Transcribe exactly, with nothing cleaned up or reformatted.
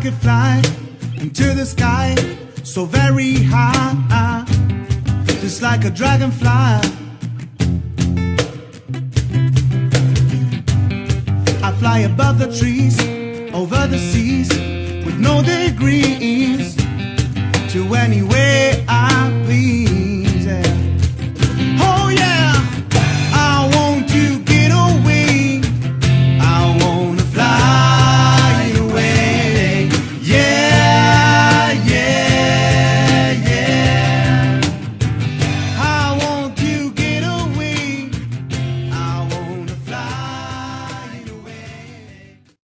could fly into the sky so very high, just like a dragonfly. I fly above the trees, over the seas, with no degrees, to anywhere I